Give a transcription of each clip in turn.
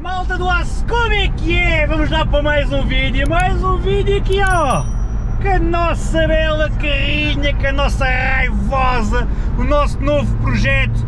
Malta do aço, como é que é? Vamos lá para mais um vídeo aqui, ó, com a nossa bela carrinha, com a nossa raivosa, o nosso novo projeto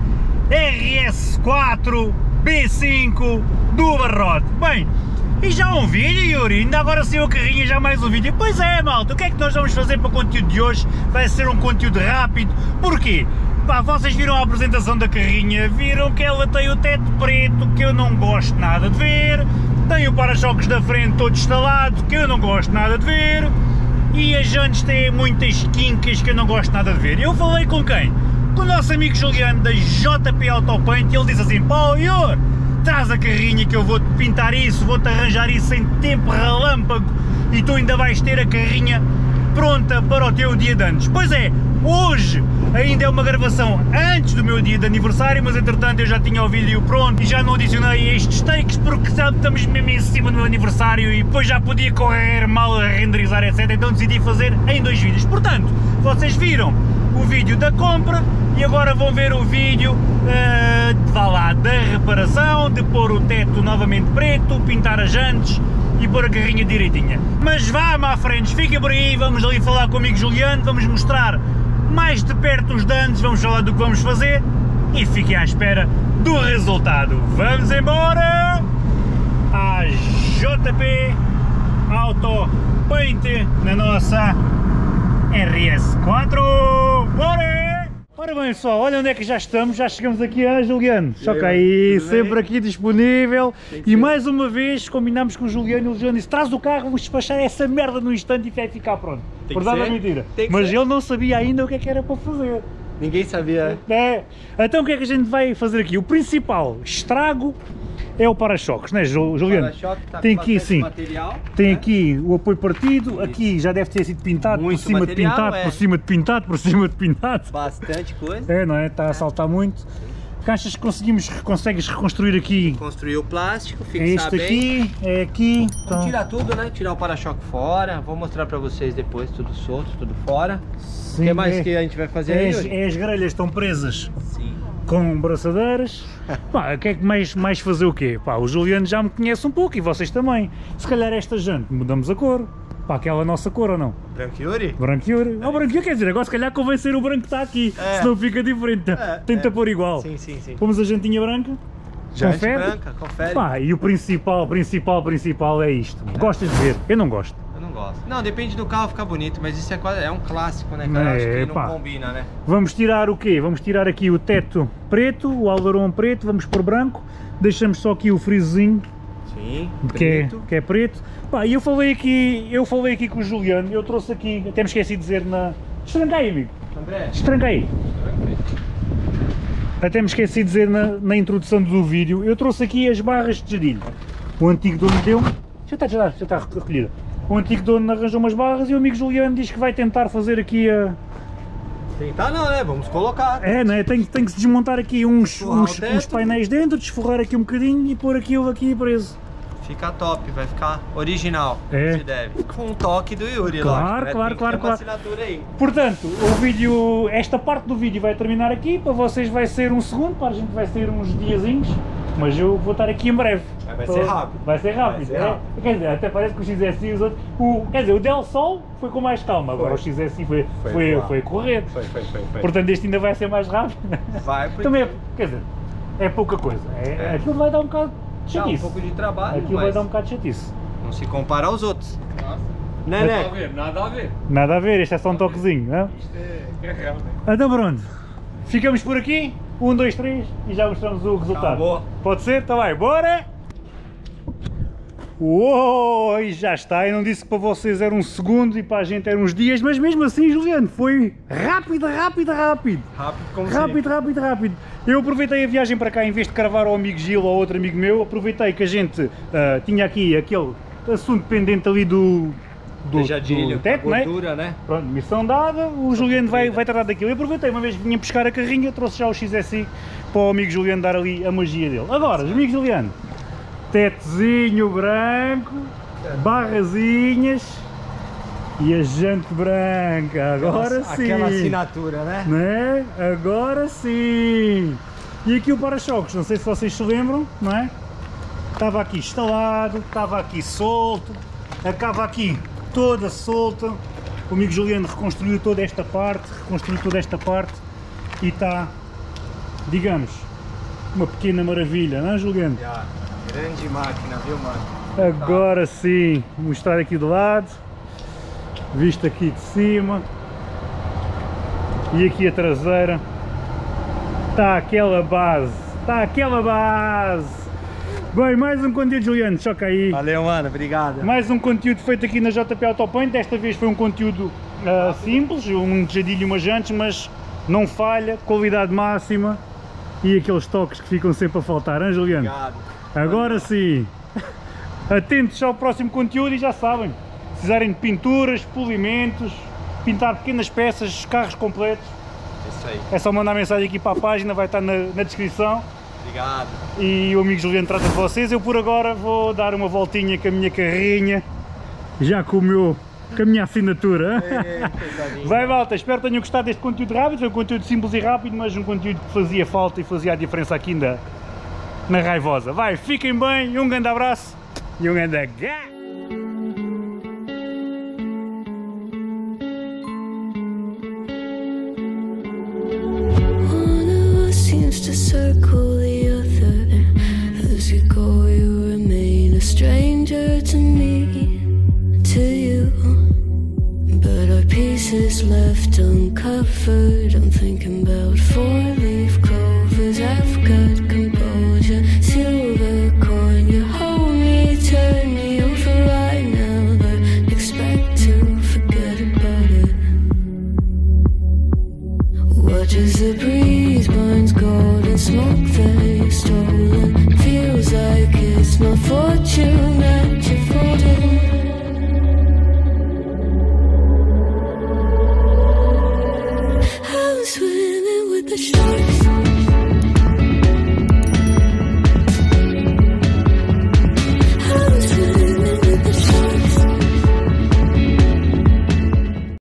RS4 B5 do Barrote. Bem, e já um vídeo, Yuri, ainda agora saiu a carrinha, já mais um vídeo. Pois é, malta, o que é que nós vamos fazer para o conteúdo de hoje? Vai ser um conteúdo rápido, porquê? Pá, vocês viram a apresentação da carrinha, viram que ela tem o teto preto, que eu não gosto nada de ver, tem o para-choques da frente todo instalado, que eu não gosto nada de ver, e as jantes têm muitas quincas que eu não gosto nada de ver. Eu falei com quem? Com o nosso amigo Juliano da JP Autopaint, e ele disse assim: pá, Yuri, traz a carrinha que eu vou-te pintar isso, vou-te arranjar isso em tempo relâmpago, e tu ainda vais ter a carrinha pronta para o teu dia de anos. Pois é, hoje ainda é uma gravação antes do meu dia de aniversário, mas entretanto eu já tinha o vídeo pronto e já não adicionei estes takes porque estamos mesmo em cima do meu aniversário e depois já podia correr mal a renderizar, etc. Então decidi fazer em dois vídeos. Portanto, vocês viram o vídeo da compra e agora vão ver o vídeo vá lá, da reparação, de pôr o teto novamente preto, pintar as jantes e pôr a carrinha direitinha. Mas vá-me à frente, fiquem por aí, vamos ali falar com o amigo Juliano, vamos mostrar mais de perto os danos, vamos falar do que vamos fazer e fiquem à espera do resultado. Vamos embora à JP Autopaint na nossa RS4. Bora! Ora bem pessoal, olha onde é que já estamos, já chegamos aqui a Juliano. Choca aí, sempre aqui disponível. E mais uma vez combinámos com o Juliano e o Juliano disse: traz o carro, vamos despachar essa merda no instante e vai ficar pronto. Verdade ou mentira? Mas ele não sabia ainda o que é que era para fazer. Ninguém sabia. É. Então o que é que a gente vai fazer aqui? O principal estrago é o para-choques, não é, Juliano? Tá tem aqui sim, material, tem, né? Aqui o apoio partido, isso. Aqui já deve ter sido pintado, muito por cima material, de pintado, por cima de pintado, por cima de pintado. Bastante coisa. É, não é? Está a saltar muito. Que achas que consegues reconstruir aqui? Construir o plástico, fixar bem. É isto aqui, é aqui. Então... Vamos tirar tudo, né? Tirar o para-choque fora, vou mostrar para vocês depois, tudo solto, tudo fora. Sim, o que mais que a gente vai fazer aí, Yuri? As grelhas estão presas. Sim. Com braçadeiras. Pá, quer que mais fazer o quê? Pá, o Juliano já me conhece um pouco e vocês também. Se calhar esta jante mudamos a cor. Pá, aquela nossa cor ou não? Branco Yuri? Branco Yuri. Oh, branco Yuri quer dizer, agora se calhar convém ser o branco que está aqui, senão fica diferente. Tenta pôr igual. Sim, sim, sim. Pomos a jantinha branca. Jante branca, confere. Pá, e o principal é isto. Gostas de ver? Eu não gosto. Eu não gosto. Não, depende do carro ficar bonito, mas isso é um clássico, né, cara? Acho que não combina, né? Vamos tirar o quê? Vamos tirar aqui o teto preto, o aileron preto, vamos pôr branco. Deixamos só aqui o frisozinho. Sim, que é preto. Pá, e eu falei aqui com o Juliano, eu trouxe aqui, até me esqueci de dizer na... Estranca aí, amigo. André. Estranca aí. Até me esqueci de dizer na introdução do vídeo, eu trouxe aqui as barras de gerilho. O antigo dono deu-me, já está recolhida. O antigo dono arranjou umas barras e o amigo Juliano diz que vai tentar fazer aqui a... Tentar não, né? Vamos colocar. É, né? Tem que se desmontar aqui uns painéis dentro, desforrar aqui um bocadinho e pôr aquilo aqui preso. Fica top, vai ficar original, se deve. Com um toque do Yuri, claro, lógico, né? Claro. Assinatura aí. Portanto, o vídeo, esta parte do vídeo vai terminar aqui, para vocês vai ser um segundo, para a gente vai ser uns diazinhos, mas eu vou estar aqui em breve. Vai ser rápido. Vai ser rápido. Quer dizer, até parece que o XSI e os outros... Quer dizer, o Del Sol foi com mais calma, agora o XSI foi correr. Foi. Portanto, este ainda vai ser mais rápido. Vai, porque... Também, quer dizer, é pouca coisa. Aquilo vai dar um bocado de chatice. Um pouco de trabalho, aquilo vai dar um bocado de chatice. Não se compara aos outros. Nossa. Né? Nada a ver. Nada a ver, este é só um toquezinho, não é? Isto é real, né? Então pronto, ficamos por aqui, 1, 2, 3 e já mostramos o resultado. Acabou. Pode ser? Então vai, bora! Uou, e já está, eu não disse que para vocês era um segundo e para a gente eram uns dias, mas mesmo assim, Juliano, foi rápido. Rápido. Eu aproveitei a viagem para cá, em vez de cravar ao amigo Gil ou ao outro amigo meu, aproveitei que a gente tinha aqui aquele assunto pendente ali do teto, gordura, né? Pronto, missão dada, o Juliano vai tratar daquilo. Eu aproveitei, uma vez que vinha buscar a carrinha, trouxe já o XSI para o amigo Juliano dar ali a magia dele. Agora, amigo Juliano, tetozinho branco, barrazinhas e a jante branca, agora sim. Aquela assinatura, né? Agora sim. E aqui o para-choques, não sei se vocês se lembram, não é? estava aqui instalado, estava aqui solto, a cava aqui toda solta. O amigo Juliano reconstruiu toda esta parte, e está, digamos, uma pequena maravilha, não é, Juliano? Grande máquina, viu, mano? Agora sim, vou mostrar aqui do lado, vista aqui de cima, e aqui a traseira, está aquela base, Bem, mais um conteúdo, Juliano, choca aí. Valeu, mano, obrigado. Mais um conteúdo feito aqui na JP Autopaint. Desta vez foi um conteúdo simples, um jadilho e umas jantes, mas não falha, qualidade máxima e aqueles toques que ficam sempre a faltar, hein, Juliano? Obrigado. Agora sim, atentos ao próximo conteúdo e já sabem, se precisarem de pinturas, polimentos, pintar pequenas peças, carros completos, Isso aí. é só mandar mensagem aqui para a página, vai estar na descrição. Obrigado. E o amigo Juliano trata de vocês. Eu por agora vou dar uma voltinha com a minha carrinha, já com a minha assinatura. Vai, malta, espero que tenham gostado deste conteúdo rápido. Foi um conteúdo simples e rápido, mas um conteúdo que fazia falta e fazia a diferença aqui na Raivosa. Vai, fiquem bem, um grande abraço e um grande gá! To circle the other, as you go you remain a stranger to me, to you, but our pieces left uncovered. I'm thinking about